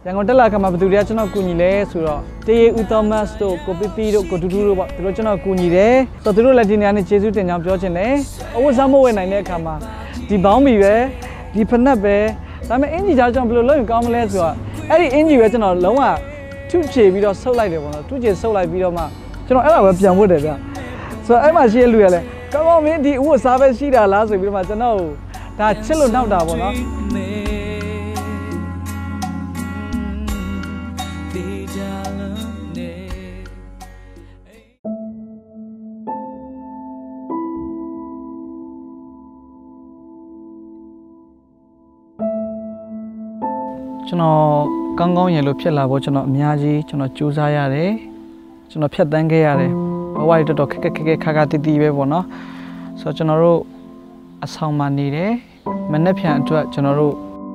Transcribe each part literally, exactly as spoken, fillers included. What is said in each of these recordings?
ရန်ကုန်တက်လာခါမှာဘယ်သူတွေကကျွန်တော်ကူညီလဲဆိုတော့တေးဦးသောမတ်တို့ကိုပီပီတို့ကိုတူတူတို့ပေါ့သူတို့ကျွန်တော်ကူညီတယ်ဆိုတော့သူတို့လက်ဒီနေရာနဲ့ကျေးဇူးတင်ကြောင်းပြောချင်တယ်အဝတ်စားမဝယ်နိုင်တဲ့အခါမှာဒီဘောင်းဘီပဲဒီဖနက်ပဲဒါပေမဲ့အင်ဂျီကြောင့်ကျွန်တော်ဘယ်လိုလုပ်ရင်ကောင်းမလဲဆိုတော့အဲ့ဒီအင်ဂျီပဲကျွန်တော်လုံးဝထုချေပြီးတော့ဆုပ်လိုက်တယ်ပေါ့နော်ထုချေဆုပ်လိုက်ပြီးတော့မှကျွန်တော်အဲ့ဒါပဲပြန်ဝတ်တယ်ဗျဆိုတော့အဲ့မှာရှိရလူရလဲကောင်းကောင်းမင်းဒီအဝတ်စားပဲရှိတာလားဆိုပြီးတော့မှကျွန်တော်ဒါချစ်လို့နောက်တာပေါ့နော်ကျွန်တော်ကောင်းကောင်းရလို့ဖြစ်လာဖို့ကျွန်တော်အများကြီးကျွန်တော်ကြိုးစားရတယ်ကျွန်တော်ဖြတ်တန်းခဲ့ရတယ်ဘဝတော်တော်ခက်ခက်ခက်ခက်ခါခါတီးတီးပဲပေါ့နော်ဆိုတော့ကျွန်တော်တို့အဆောင်မှာနေတယ်မနေ့ဖြန်အတွက်ကျွန်တော်တို့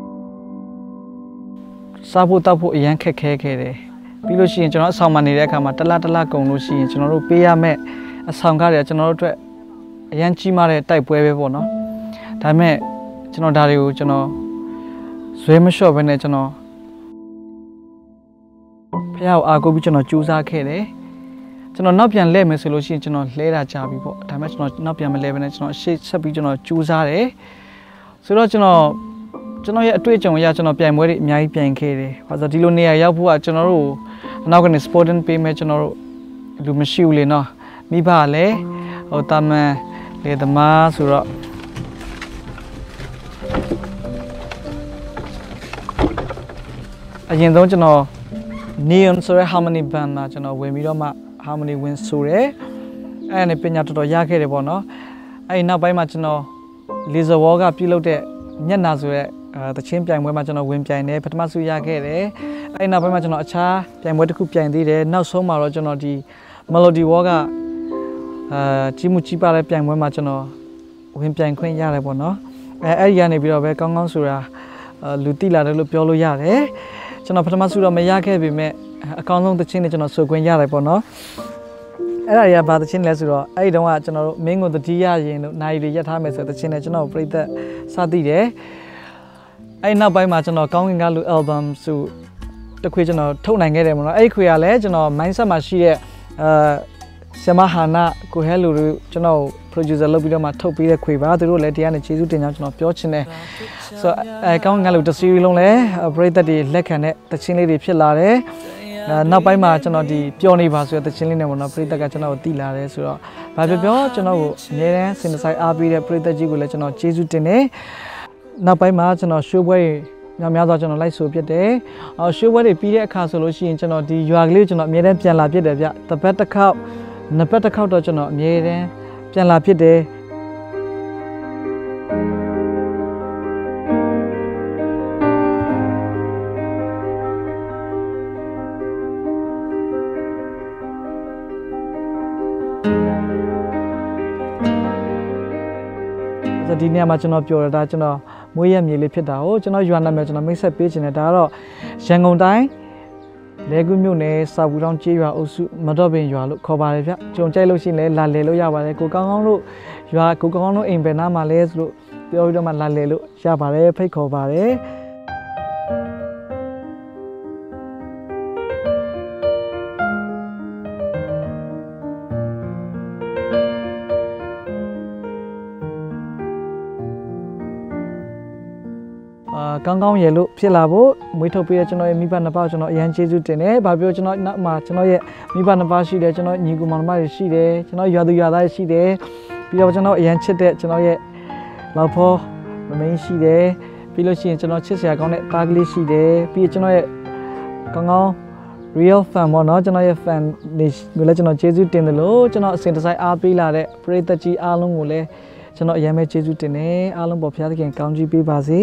စားဖို့တောက်ဖို့အရန်ခက်ခဲခဲ့တယ်ပြီးလို့ရှိရင်ကျွန်တော်အဆောင်မှာနေတဲ့အခါမှာတလားတလားကုန်လို့ရှိရင်ကျွန်တော်တို့ပေးရမယ့်အဆောင်ကားတွေကျွန်တော်တို့အတွက်အရန်ကြီးမားတဲ့တိုက်ပွဲပဲပေါ့နော်ဒါပေမဲ့ကျွန်တော်ဒါတွေကိုကျွန်တော်ဇွဲမလျှော့ဘဲနဲ့ကျွန်တော်ဖះကိုအားကိုးပြီးကျွန်တော်ကြိုးစားခဲ့တယ်ကျွန်တော်နောက်ပြန်လဲမယ်ဆိုလို့ရှိရင်ကျွန်တော်လဲတာကြာပြီပေါ့ဒါပေမဲ့ကျွန်တော်နောက်ပြန်မလဲဘဲနဲ့ကျွန်တော်ရှေ့ဆက်ပြီးကျွန်တော်ကြိုးစားတယ်ဆိုတော့ကျွန်တော်ကျွန်တော်ရဲ့အတွေ့အကြုံအရကျွန်တော်ပြိုင်ပွဲတွေအများကြီးပြိုင်ခဲ့တယ်ဘာလို့ဒီလိုနေရာရောက်ဖို့ကကျွန်တော်တို့အနောက်ကနေ sporting ပေးမယ်ကျွန်တော်တို့လူမရှိဘူးလေနော်မိဘလည်းဟိုတာမန်လေသမားဆိုတော့အရင်ဆုံးကျွန်တော် neon ဆိုတဲ့ harmony band မှာကျွန်တော်ဝင်ပြီးတော့မှ harmony win ဆိုရဲအဲ့ဒါနဲ့ပညာတော်တော်ရခဲ့တယ်ပေါ့နော်အဲ့ဒီနောက်ပိုင်းမှာကျွန်တော် laser wall ကပြုလုပ်တဲ့ညက်နာဆိုရဲအဲတချင်းပြိုင်ပွဲမှာကျွန်တော်ဝင်ပြိုင်တယ်ပထမဆုရခဲ့တယ်အဲ့ဒီနောက်ပိုင်းမှာကျွန်တော်အခြားပြိုင်ပွဲတစ်ခုပြိုင်သေးတယ်နောက်ဆုံးမှာတော့ကျွန်တော်ဒီ melody wall ကအာကြီးမှုကြီးပါတဲ့ပြိုင်ပွဲမှာကျွန်တော်ဝင်ပြိုင်ခွင့်ရတယ်ပေါ့နော်အဲအဲ့ဒီကနေပြီးတော့ပဲကောင်းကောင်းဆိုတာလူတိလာတယ်လို့ပြောလို့ရတယ်ကျွန်တော်ပထမဆုတော့မရခဲ့ပေမဲ့အကောင်းဆုံးသချင်းတွေကျွန်တော်ဆိုခွင့်ရတယ်ပေါ့နော်အဲ့ဒါတွေကဘာသချင်းလဲဆိုတော့အဲ့ဒီတုန်းကကျွန်တော်တို့မင်းကိုတတိယရင်လို့နိုင်ရီရက်ထားမယ်ဆိုတဲ့သချင်းနဲ့ကျွန်တော်ပြိသက်စသိတယ်အဲ့နောက်ပိုင်းမှာကျွန်တော်ကောင်းကင်ကလူ album ဆိုတခွေကျွန်တော်ထုတ်နိုင်ခဲ့တယ်ပေါ့နော်အဲ့ဒီခွေကလည်းကျွန်တော် mindset မှာရှိတဲ့အာဆမဟာနာကိုဟဲလူတို့ကျွန်တော် producer လုပ်ပြီးတော့မှထုတ်ပေးတဲ့ခွေပါသူတို့လည်းတရားနဲ့ကျေးဇူးတင်ကြောင်းကျွန်တော်ပြောချင်တယ်ဆိုတော့အဲကောင်းကင်ကလူတစ်စီးလုံးလည်းပရိသတ်တွေလက်ခံတဲ့သချင်းလေးတွေဖြစ်လာတယ်နောက်ပိုင်းမှာကျွန်တော်ဒီပျော်နေပါဆိုတဲ့သချင်းလေးနဲ့ပေါ့နော်ပရိသတ်ကကျွန်တော်ကိုတီးလာတယ်ဆိုတော့ဘာပြောပြောကျွန်တော်ကိုအများတန်းစင်ဆိုင်အားပေးတဲ့ပရိသတ်ကြီးကိုလည်းကျွန်တော်ကျေးဇူးတင်တယ်နောက်ပိုင်းမှာကျွန်တော်ရှိုးပွဲများများစွာကျွန်တော်လိုက်ဆိုဖြစ်တယ်အော်ရှိုးပွဲတွေပြီးတဲ့အခါဆိုလို့ရှိရင်ကျွန်တော်ဒီရွာကလေးကိုကျွန်တော်အများတန်းပြန်လာဖြစ်တယ်ဗျတပတ်တစ်ခေါက်နှစ်ပတ်တစ်ခေါက်တော့ကျွန်တော်အများတန်းပြန်လာဖြစ်တယ်ဒီနေရာမှာကျွန်တော်ပြောရတာကျွန်တော်မွေးရမြေလေးဖြစ်တာကိုကျွန်တော်ရွာနာမည်ကျွန်တော်မိတ်ဆက်ပေးခြင်းနဲ့ဒါကတော့ရန်ကုန်တိုင်းလဲကူးမြို့နယ်စာဘူးတောင်ကျေးရွာအုပ်စုမတော်ပင်ရွာလို့ခေါ်ပါတယ်ဗျကြုံကြိုက်လို့ရှိရင်လည်းလာလေလို့ရပါတယ်ကိုကောင်းကောင်းတို့ရွာကိုကောင်းကောင်းတို့အိမ်ဘယ်နားမှာလဲဆိုလို့ပြောပြီးတော့မှလာလေလို့ရပါတယ်ဖိတ်ခေါ်ပါတယ်ကောင်းကောင်းရလို့ဖြစ်လာဖို့မွေးထုတ်ပေးတဲ့ကျွန်တော်ရဲ့မိဘနှစ်ပါးကျွန်တော်အရန်ကျေးဇူးတင်တယ်။ဘာပြောကျွန်တော်နောက်မှာကျွန်တော်ရဲ့မိဘနှစ်ပါးရှိတယ်ကျွန်တော်ညီကူမောင်နှမတွေရှိတယ်ကျွန်တော်ရွာသူရွာသားတွေရှိတယ်ပြီးတော့ကျွန်တော်အရန်ချစ်တဲ့ကျွန်တော်ရဲ့လောက်ဖော်မမင်းရှိတယ်ပြီးလို့ရှိရင်ကျွန်တော်ချစ်စရာကောင်းတဲ့သားကလေးရှိတယ်ပြီးတော့ကျွန်တော်ရဲ့ကောင်းကောင်း real fan ပေါ့နော်ကျွန်တော်ရဲ့ fan တွေလည်းကျွန်တော်ကျေးဇူးတင်တယ်လို့ကျွန်တော်အစဉ်တစိုက်အားပေးလာတဲ့ပရိသတ်ကြီးအားလုံးကိုလည်းကျွန်တော်အရန်ပဲကျေးဇူးတင်တယ်အားလုံးပေါ်ဘုရားသခင်ကောင်းချီးပေးပါစေ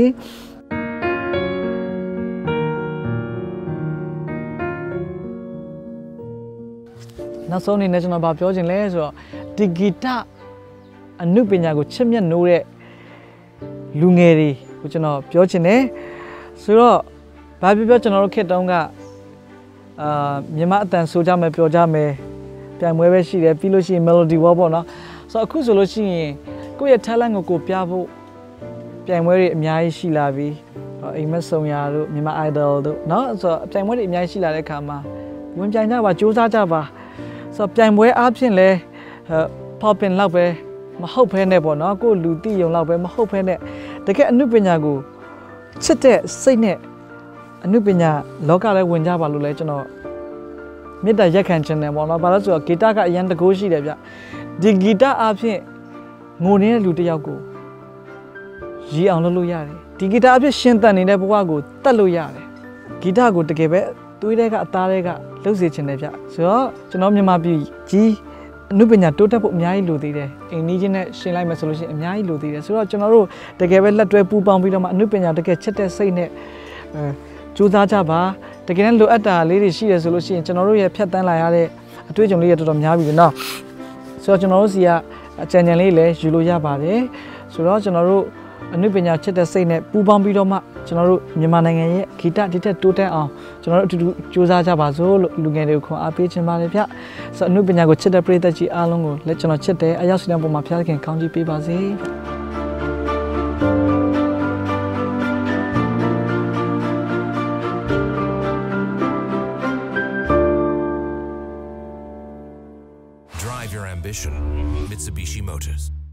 နောက်ဆုံးအနေနဲ့ကျွန်တော်ဗာပြောချင်လဲဆိုတော့ဒီဂီတအနုပညာကိုချစ်မြတ်နိုးတဲ့လူငယ်တွေကိုကျွန်တော်ပြောချင်တယ်ဆိုတော့ဘာပြောပြောကျွန်တော်တို့ခေတ်တုန်းကအာမြန်မာအတန်ဆိုကြမယ်ပြောကြမယ်ပြိုင်ပွဲပဲရှိတယ်ပြီးလို့ရှိရင် melody wall ပေါ့နော်ဆိုတော့အခုဆိုလို့ရှိရင်ကိုယ့်ရဲ့ talent ကိုကိုပြဖို့ပြိုင်ပွဲတွေအများကြီးရှိလာပြီအိမ်မက်ဆုံရတို့မြန်မာ idol တို့เนาะဆိုတော့ပြိုင်ပွဲတွေအများကြီးရှိလာတဲ့အခါမှာဝင်ပြိုင်ကြပါစူးစမ်းကြပါဆိုတော့ပြိုင်ပွဲအားဖြင့်လဲpop in လောက်ပဲမဟုတ်ဘဲနဲ့ပေါ့เนาะကိုလူတိယုံလောက်ပဲမဟုတ်ဘဲနဲ့တကယ်အနုပညာကိုချစ်တဲ့စိတ်နဲ့အနုပညာလောကထဲဝင်ကြပါလို့လဲကျွန်တော်မေတ္တာရက်ခံခြင်းတယ်ပေါ့နော်ဘာလို့ဆိုတော့ဂီတကအရန်တကိုးရှိတယ်ဗျဒီဂီတအဖြစ်ငိုနေတဲ့လူတစ်ယောက်ကိုရည်အောင်လုပ်လို့ရတယ်ဒီဂီတအဖြစ်ရှင်သန်နေတဲ့ဘဝကိုတတ်လို့ရတယ်ဂီတကိုတကယ်ပဲသွေးထဲကအသားထဲကလှုပ်စေခြင်းတယ်ဗျဆိုတော့ကျွန်တော်မြန်မာပြည်ကြီးအနုပညာတိုးတက်ဖို့အများကြီးလိုသေးတယ်အိမ်နီးချင်းနဲ့ရှင်လိုက်မယ်ဆိုလို့ရှိရင်အများကြီးလိုသေးတယ်ဆိုတော့ကျွန်တော်တို့တကယ်ပဲလက်တွဲပူးပေါင်းပြီးတော့မှအနုပညာတကယ်ချစ်တဲ့စိတ်နဲ့အဲကြိုးစားကြပါတကယ်လိုအပ်တာလေးတွေရှိတယ်ဆိုလို့ရှိရင်ကျွန်တော်တို့ရဲ့ဖြတ်တန်းလာရတဲ့အတွေ့အကြုံလေးတွေတော်တော်များပြီနော်ဆိုတော့ကျွန်တော်တို့စီကအကြံဉာဏ်လေးလည်းယူလို့ရပါတယ်ဆိုတော့ကျွန်တော်တို့အနုပညာချစ်တဲ့စိတ်နဲ့ပူးပေါင်းပြီးတော့မှကျွန်တော်တို့မြန်မာနိုင်ငံရဲ့ဂီတဒီထက်တိုးတက်အောင်ကျွန်တော်တို့အတူတူကြိုးစားကြပါစို့လို့လူငယ်တွေကိုခွန်အားပေးချင်ပါတယ်ဗျဆိုတော့အနုပညာကိုချစ်တဲ့ပရိသတ်ကြီးအားလုံးကိုလည်းကျွန်တော်ချစ်တယ်အရောက်စီတဲ့ပုံမှာဖျားခင်ကောင်းကြီးပေးပါစေ Drive your ambition, Mitsubishi Motors.